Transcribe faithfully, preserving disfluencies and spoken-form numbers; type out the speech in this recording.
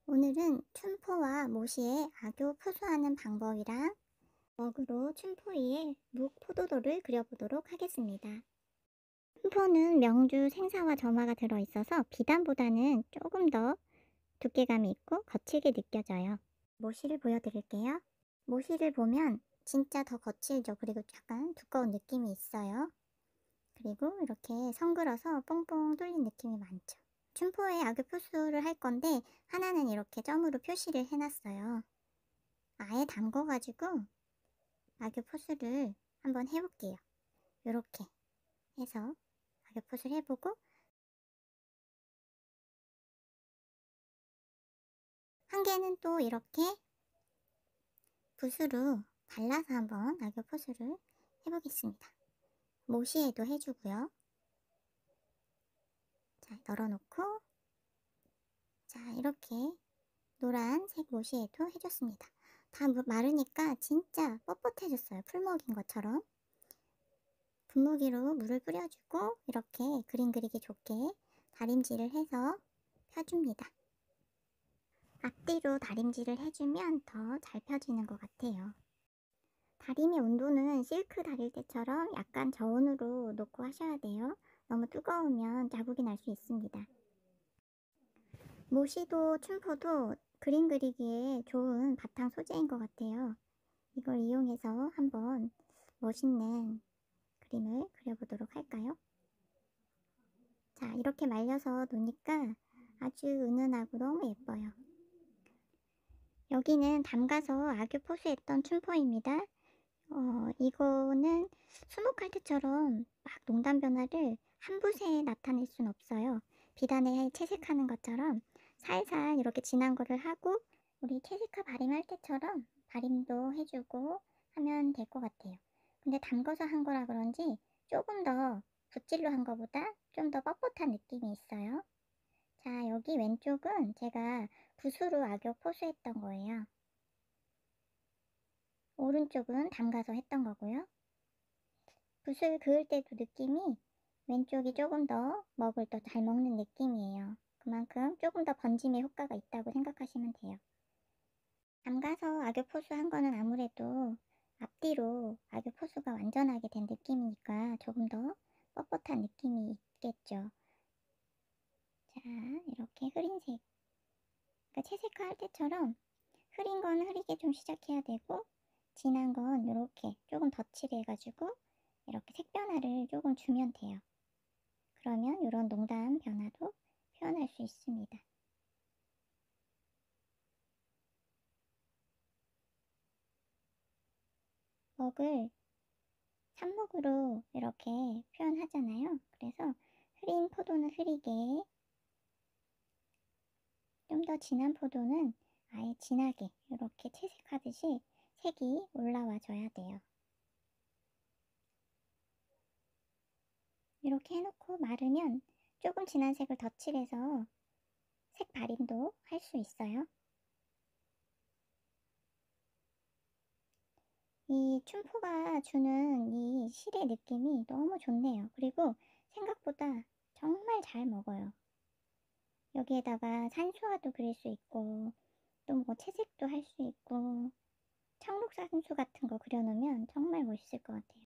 오늘은 춘포와 모시의 악교 표수하는 방법이랑 먹으로 춘포 위에 묵 포도도를 그려보도록 하겠습니다. 춘포는 명주 생사와 점화가 들어있어서 비단보다는 조금 더 두께감이 있고 거칠게 느껴져요. 모시를 보여드릴게요. 모시를 보면 진짜 더 거칠죠. 그리고 약간 두꺼운 느낌이 있어요. 그리고 이렇게 성글어서 뽕뽕 뚫린 느낌이 많죠. 춘포에 악교 표수를 할 건데 하나는 이렇게 점으로 표시를 해놨어요. 아예 담궈가지고 악교 표수를 한번 해볼게요. 이렇게 해서 악교 표수를 해보고 한 개는 또 이렇게 붓으로 발라서 한번 악교 표수를 해보겠습니다. 모시에도 해주고요. 자, 널어놓고 자, 이렇게 노란색 모시에도 해줬습니다. 다 마르니까 진짜 뻣뻣해졌어요. 풀 먹인 것처럼. 분무기로 물을 뿌려주고 이렇게 그림 그리기 좋게 다림질을 해서 펴줍니다. 앞뒤로 다림질을 해주면 더 잘 펴지는 것 같아요. 다림의 온도는 실크 다릴 때처럼 약간 저온으로 놓고 하셔야 돼요. 너무 뜨거우면 자국이 날 수 있습니다. 모시도 춘포도 그림 그리기에 좋은 바탕 소재인 것 같아요. 이걸 이용해서 한번 멋있는 그림을 그려보도록 할까요? 자, 이렇게 말려서 놓으니까 아주 은은하고 너무 예뻐요. 여기는 담가서 악교 포수했던 춘포입니다. 어, 이거는 수묵할 때처럼 막 농담 변화를 한 붓에 나타낼 순 없어요. 비단에 채색하는 것처럼 살살 이렇게 진한 거를 하고 우리 채색화 바림할 때처럼 바림도 해주고 하면 될 것 같아요. 근데 담궈서 한 거라 그런지 조금 더 붓질로 한 거보다 좀 더 뻣뻣한 느낌이 있어요. 자, 여기 왼쪽은 제가 붓으로 악교 포수했던 거예요. 오른쪽은 담가서 했던 거고요. 붓을 그을 때도 느낌이 왼쪽이 조금 더 먹을 더 잘 먹는 느낌이에요. 그만큼 조금 더 번짐의 효과가 있다고 생각하시면 돼요. 담가서 악교 포수 한 거는 아무래도 앞뒤로 악교 포수가 완전하게 된 느낌이니까 조금 더 뻣뻣한 느낌이 있겠죠. 자, 이렇게 흐린색, 그러니까 채색화 할 때처럼 흐린 건 흐리게 좀 시작해야 되고 진한 건 이렇게 조금 덧칠해 가지고 이렇게 색 변화를 조금 주면 돼요. 그러면 이런 농담 변화도 표현할 수 있습니다. 먹을 삽목으로 이렇게 표현하잖아요. 그래서 흐린 포도는 흐리게, 좀 더 진한 포도는 아예 진하게 이렇게 채색하듯이 색이 올라와 줘야 돼요. 이렇게 해놓고 마르면 조금 진한 색을 덧칠해서 색 발림도 할 수 있어요. 이 춘포가 주는 이 실의 느낌이 너무 좋네요. 그리고 생각보다 정말 잘 먹어요. 여기에다가 산수화도 그릴 수 있고 또 뭐 채색도 할 수 있고 청록산수 같은 거 그려놓으면 정말 멋있을 것 같아요.